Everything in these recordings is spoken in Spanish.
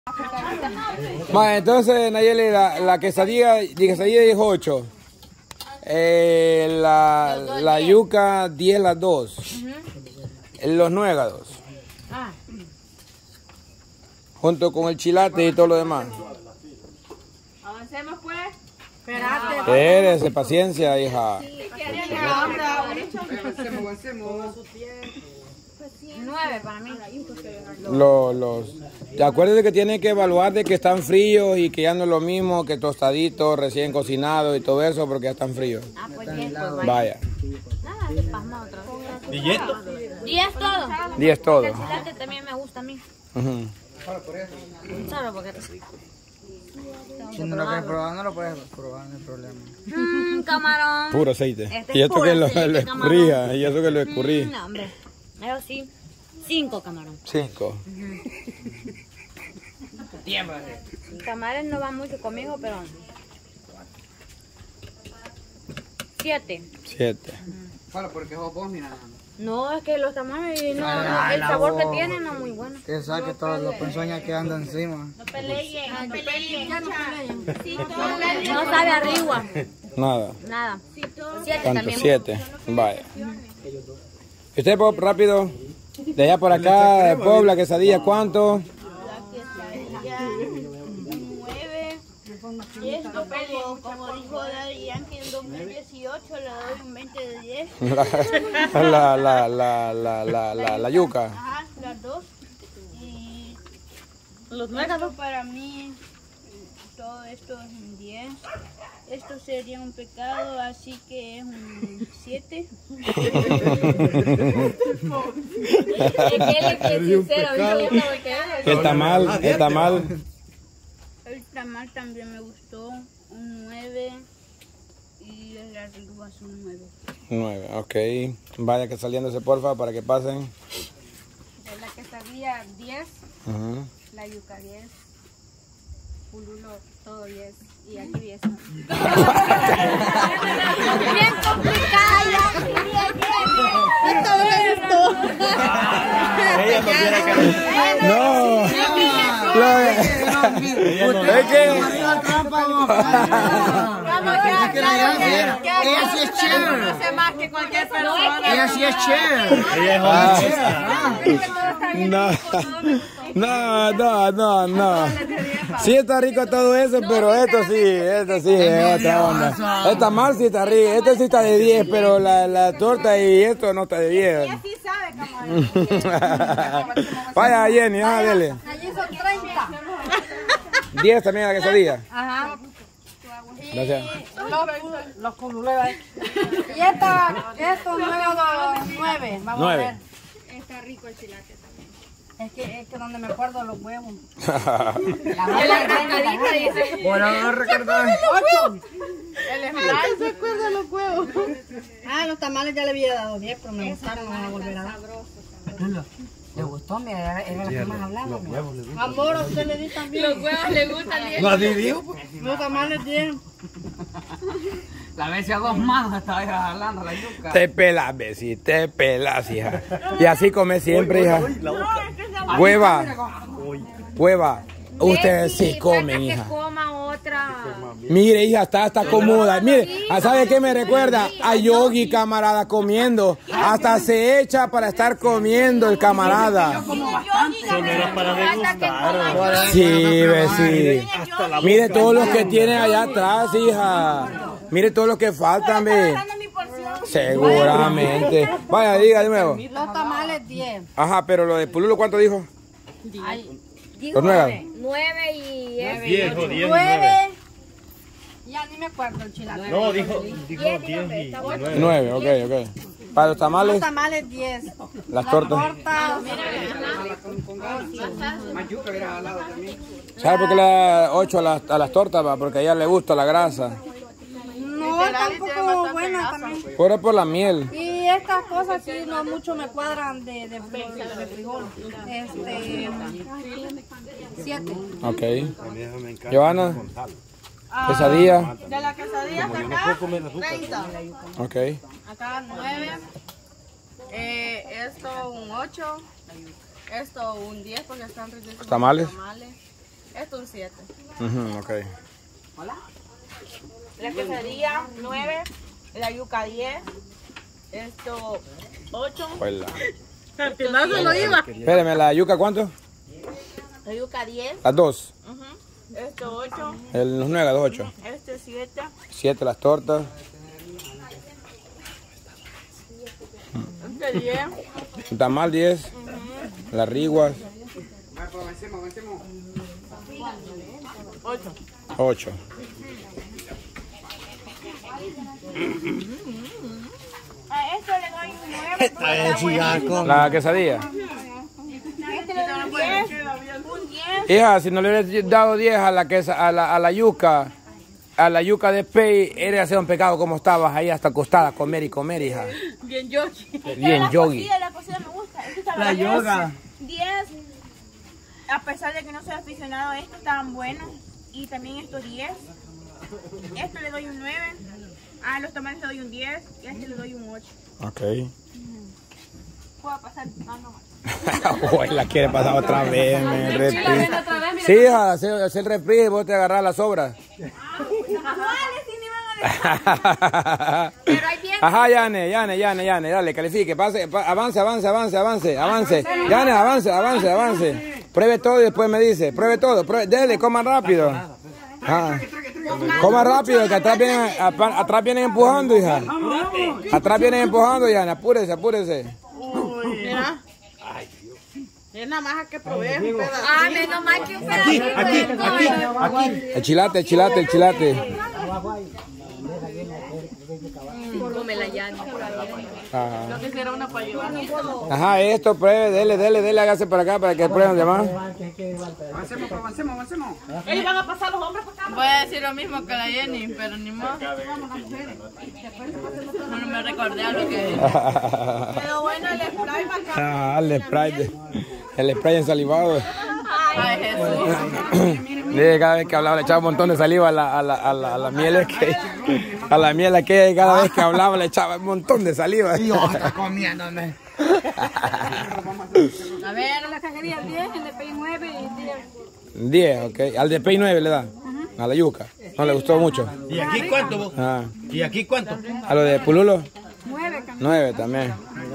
Ma, entonces, Nayeli, la quesadilla es 8. La yuca 10 las 2. Los nuegados. Junto con el chilate y todo lo demás. Avancemos pues. Espérate. Espérese, paciencia, hija. Avancemos. 9 para mí. Acuérdate que tiene que evaluar de que están fríos y que ya no es lo mismo que tostaditos, recién cocinados y todo eso porque ya están fríos. Ah, pues 10, pues vaya. Nada, que pasma otra vez. ¿Y esto? 10 todo. 10 todo. El chilate también me gusta a mí. Solo porque te soy. Si no lo quieres probar, no lo puedes probar, no hay problema. Camarón. Puro aceite. Este Y es esto puro que lo aceite, escurría. Y eso que lo escurrí. No, hombre. Eso sí. 5 camarón. 5. Tamales no van mucho conmigo, pero 7. 7. Bueno, porque vos mira. No, es que los tamales, no, Ay, el la sabor que voz. tienen no es muy bueno. Que saque todas las ponzoñas que andan encima. No sabe arriba. Nada. Nada. 7 ¿Cuánto? también. 7. Vaya. ¿Y usted, Pop, rápido? De allá por acá, de Puebla, quesadilla, ¿cuánto? 9. Y esto, como dijo Daddy Yankee en 2018, le doy un 20 de 10. La yuca. Ajá, las dos. Y Los esto para mí, todo esto es un 10. Esto sería un pecado, así que es un 7. Es que él es sincero, El tamal. El tamal también me gustó, un 9. Y las riguas un 9. 9, ok. Vaya que saliéndose, porfa, para que pasen. La quesadilla 10, Ajá. la yuca 10, pululo todo 10 y aquí 10. Bien complicada. Ella no quiere que... No. Es que... Ella sí es chévere. Hace más que cualquier persona. Ella sí es chévere. Ella es honesta. No. Sí está rico todo eso, pero esto sí es otra onda. El tamal sí está rico, este sí está de 10, pero la torta y esto no está de 10. Sí sabe, camarón. Vaya, Jenny, dele. Allí son 30. 10 también la quesadilla. Ajá. Gracias. Los cululeros. Y estos 9. Vamos 9. a ver. Está rico el chilate también. Es que donde me acuerdo los huevos. La rascadita dice. Bueno, no recordar. 8. El esmalte se acuerda de los huevos. Ah, los tamales ya le había dado 10, pero me gustaron, no van a volver a dar. ¿Le gustó? Mira, era la que más hablaba. Amor, a usted le di también. Los huevos le gustan bien. ¿Lo dijo? Los tamales 10. La vez a 2 manos estaba jalando la yuca. Te pelas, Bessie, te pelas, hija. Y así come siempre, hija. Hueva. Ustedes sí comen, hija. Que coma otra. Mire, hija, está cómoda. Mire, ¿sabe qué me recuerda? A Yogi, camarada, comiendo. Hasta se echa para estar comiendo el camarada. Solo era para degustar. Sí, Bessie. Mire todos los que tiene allá atrás, hija. Mire todos los que faltan, ve. Seguramente. Vaya, diga de nuevo. Los tamales 10. Ajá, pero lo de Pululo, ¿cuánto dijo? Los 9. 9 y 10 o 10 y 9. Ya ni me acuerdo el chilate. No, dijo 10 y 9. 9, ok. Para los Los tamales, tamales 10. las tortas. ¿Sabe por qué le da 8 a las tortas? Va? Porque a ella le gusta la grasa. No, tampoco buena también. Por la miel. Y estas cosas sí no mucho me cuadran de frijol. 7. Ok. Johanna, quesadilla. De la quesadilla hasta acá, 30. Ok. Acá 9. Esto un 8. Esto un 10 porque están riquísimos. ¿Tamales? esto un 7. Ok. La quesadilla 9, la yuca 10, esto 8, Hola. Al final se lo iba. Espérame, ¿la yuca cuánto? la yuca 10, Las dos. esto 8, Los 9, las 8. este 7, 7 las tortas. este 10, El tamal 10. Las riguas 8. 8. A esto le doy un 9 porque está bueno. La quesadilla. Este le doy un 10, un 10. Hija, si no le hubieras dado 10 a la yuca, de pey, eres hacer un pecado como estabas ahí hasta acostada a comer y comer, hija. Bien yogi. Bien yogi. La cocida me gusta. Este estaba La 10, yoga. 10. A pesar de que no soy aficionado a esto, estaban buenos. Y también estos 10. Esto le doy un 9. A los tamales le doy un 10. Y a este le doy un 8. Ok. ¿Puedo pasar? Ah, no. Uy, la quiere pasar otra vez, el reprise. Sí, hija, hacer el reprise y vos te agarrás las sobras. ¿Cuáles sí me van a decir? Pero ahí viene. Ajá, Yane, dale, califique, pase, avance. Yane, avance. Pruebe todo y después me dice, pruebe todo, dele, coma rápido. Coma rápido, que atrás vienen empujando, hija. Atrás vienen empujando, Yane, apúrese. Mira. Es nada más que probé un pedazo. Ah, menos mal que un pedacito. Aquí. El chilate. Come la llana. Ajá. Yo quisiera una para llevar. Ajá, esto, pruebe, dele, hágase para acá para que prueben los demás. Avancemos. Ellos van a pasar los hombres para acá. Voy a decir lo mismo que la Jenny, pero ni modo. No me recordé a lo que... Pero bueno, el spray va acá. Ah, el spray ensalivado. Ay, Jesús. Cada vez que hablaba le echaba un montón de saliva a la miel que a la miel aquella, cada vez que hablaba le echaba un montón de saliva. Está comiéndome. A ver, la cajería 10, el de Pay 9 y 10. 10, ok. Al de Pay 9 le da. A la yuca. No le gustó mucho. ¿Y aquí cuánto vos? Ah. ¿Y aquí cuánto? A lo de Pululo. 9 también.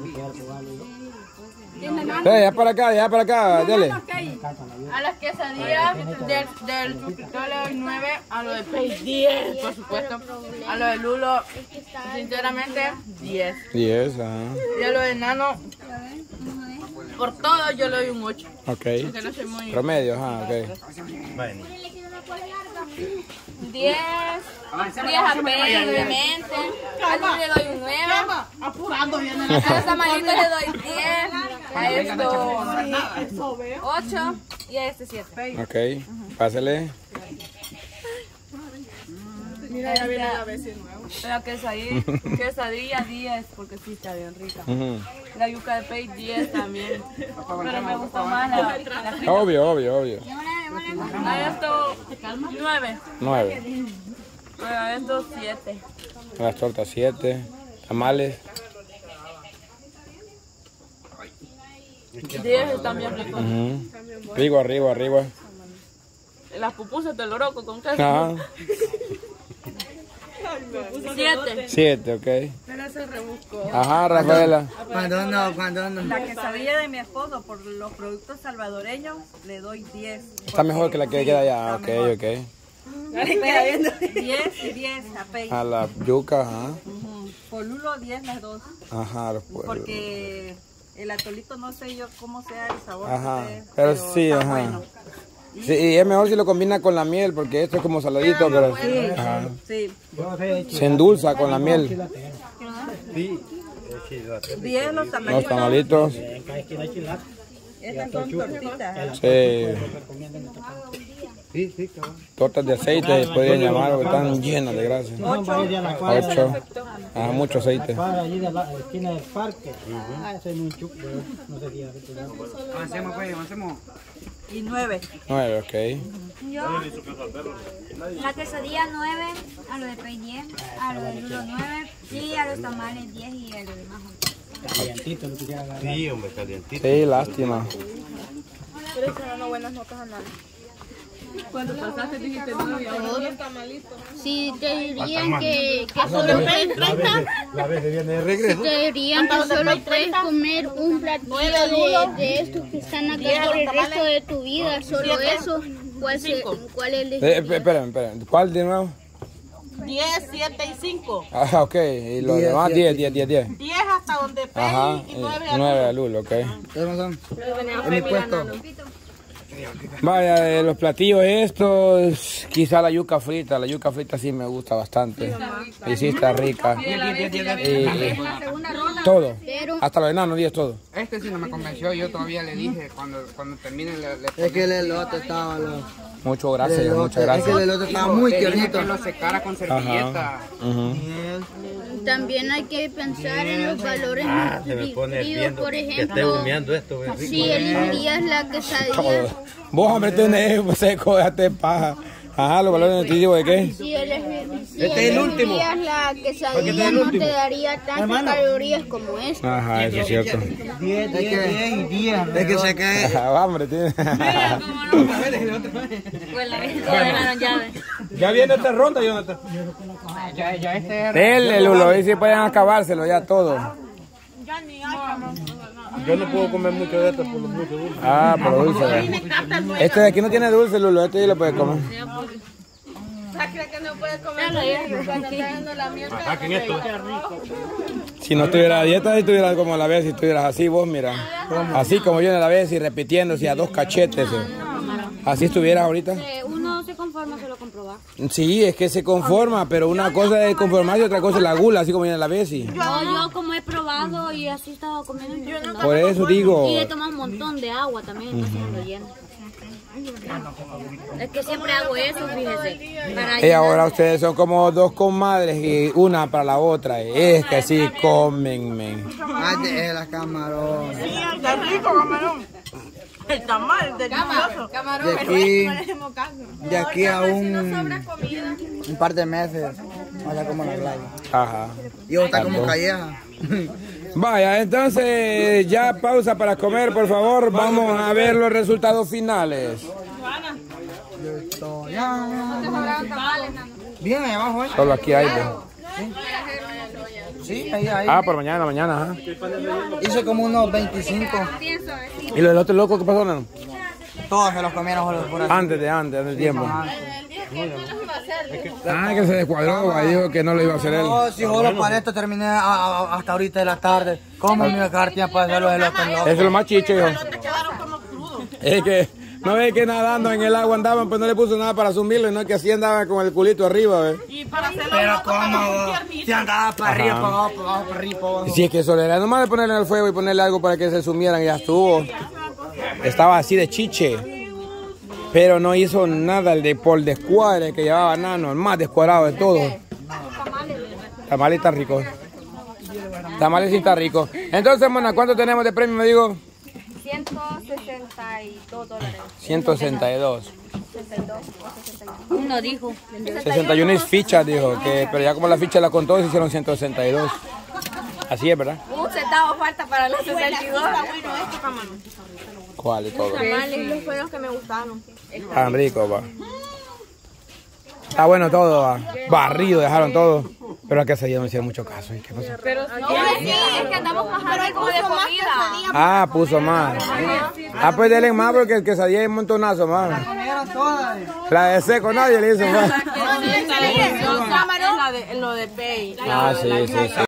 Ya para acá, dele. A las quesadillas del Chupito le doy 9, a lo de Pay 10, por supuesto. A lo de Lulo, sinceramente, 10. 10, Y a lo de Nano, por todo yo le doy un 8. ok. Porque no soy muy... Promedio, ok. Bueno. 10 a Pei, obviamente. A Luis le doy un 9. Apurando bien. A los tamalitos le doy 10. A esto 8. Y a este 7. Ok, pásale. Mira, ya viene la vez nuevo. La quesadilla 10 porque sí está bien rica. La yuca de pey 10 también. Pero me gustó más la frita. Obvio. A esto 9. 9. A esto 7. Las tortas 7. Tamales. 10 están bien ricos. Arriba. Las pupusas del oroco con queso. Ajá. 7. 7, ok. Pero se rebuscó. Ajá, Rafaela. Cuando no. La quesadilla de mi esposo por los productos salvadoreños le doy 10. Está mejor que la que queda allá. Ok. 10 y 10 a Pei. A la yuca, ajá. Por Lulo 10 las dos. Ajá, los pueblos. Porque el atolito no sé yo cómo sea el sabor. Ajá, de ustedes, pero sí, está ajá. bueno. Sí, y es mejor si lo combina con la miel, porque esto es como saladito, pero ajá. Sí. Se endulza con la miel. 10 los Los tamalitos. tamalitos. Estas son tortitas. Sí. Tortas de aceite se podrían llamar, porque están llenas de grasa. 8. Ajá, mucho aceite. Para allí de la esquina del parque. Ese es un chup, no sé si Avancemos. Y 9. 9, ok. Yo, la quesadilla 9, a lo de Pei 10, a lo de Lulo 9 y a los tamales 10 y a los demás 8. calientito lo quisiera agarrar. Sí, hombre, calientito. Sí, lástima. Pero eso no buenas notas a nadie. Cuando pasaste dijiste no, y ahora Si te dirían que solo puedes La vez viene de regreso. te dirían que solo puedes comer un platillo de estos que están acá por el resto de tu vida, solo eso, ¿cuál es el Esperen. ¿Cuál de nuevo? 10, 7 y 5. Ah, ok. Y los demás 10. 10 hasta donde Pei y 9 a Lul, ok. En mi puesto. Vaya, de los platillos estos, quizá la yuca frita sí me gusta bastante. Y sí está rica. Todo, hasta los enanos, 10 todo. Este sí no me convenció, yo todavía le dije, cuando termine Es que el elote estaba... Muchas gracias. Es que el elote estaba muy tiernito. que lo secara con servilleta. También hay que pensar en los valores Se me pone nutritivos, viendo por que esté ejemplo, humeando esto. Rico. si elegirías la quesadilla, Vos, hombre, tenés seco, déjate paja. Ajá, los valores nutritivos de qué? si elegirías la Porque quesadilla no te daría tantas calorías como esta. Ajá, eso es cierto. 10 y 10. Es que se cae. Ajá, hombre, tiene. Ya viene esta ronda, Jonathan. Ya este Dele, Lulo, ahí sí pueden acabárselo ya todo. Yo no puedo comer mucho de esto por lo mucho dulce. Ah, por lo dulce. Este de aquí no tiene dulce, Lulo, este sí lo puede comer. ¿Cree que no puede comer cuando está dando la mierda? Saquen esto. Si no estuviera a dieta, si estuvieras como la vez, si estuvieras así, vos, mira. Así como yo en la vez y repitiéndose a 2 cachetes. Así estuvieras ahorita. Uno se conforma solo con probar. Sí, es que se conforma, pero una cosa es conformarse y otra cosa es la gula, así como yo en la vez. Yo como he probado y así he estado comiendo. Por eso digo. Y he tomado un montón de agua también, entonces me lo lleno. Es que siempre hago eso, fíjese. Y ahora ustedes son como 2 comadres y una para la otra. Es que sí comen, men. De las camarones. Sí, está rico, camarón. El tamal, delicioso. De aquí a un par de meses, va a estar como la playa. Ajá. Y va a estar como calleja. Vaya, entonces ya pausa para comer, por favor. Vamos a ver los resultados finales. Bien, ahí abajo, ¿eh? Solo aquí hay. Sí, ahí. Ah, por mañana, ajá. Hice como unos 25. ¿Y los otros locos qué pasó, nano? Todos se los comieron por aquí. Antes del tiempo. Ah, que se descuadró, dijo que no lo iba a hacer él. No, si solo para esto terminé hasta ahorita de la tarde. ¿Cómo me iba a quedar tiempo para hacer los elotes locos? Eso es lo más chicho, hijo. Es que no ve que nadando en el agua andaban, pues no le puso nada para sumirlo, y no que así andaban con el culito arriba, ¿ves? Pero cómo, si andaba para arriba, para abajo, para arriba, para abajo. Si es que eso era nomás de ponerle en el fuego y ponerle algo para que se sumieran y ya estuvo. Estaba así de chiche. Pero no hizo nada el de por descuadre que llevaba Nano, el más descuadrado de todo. Tamales está rico. Tamales sí está rico. Entonces, Mona, ¿cuánto tenemos de premio, me digo? $162. 162. 62 o 61. Uno dijo. 61 es ficha, dijo, pero ya como la ficha la contó, se hicieron 162. Así es, ¿verdad? Un centavo falta para los 62. ¿Cuál y todo? Los tamales fueron los que me gustaron. Tan rico, va. Está bueno todo, va. Barrido, dejaron todo. Pero a que se no hicieron mucho caso. ¿Y qué pasó? Pero sí, es que andamos bajando como de comida. Ah, puso más. Ah, pues denle más porque el quesadilla es un montonazo más. La de seco nadie le hizo más. Lo de Pei. Ah, sí.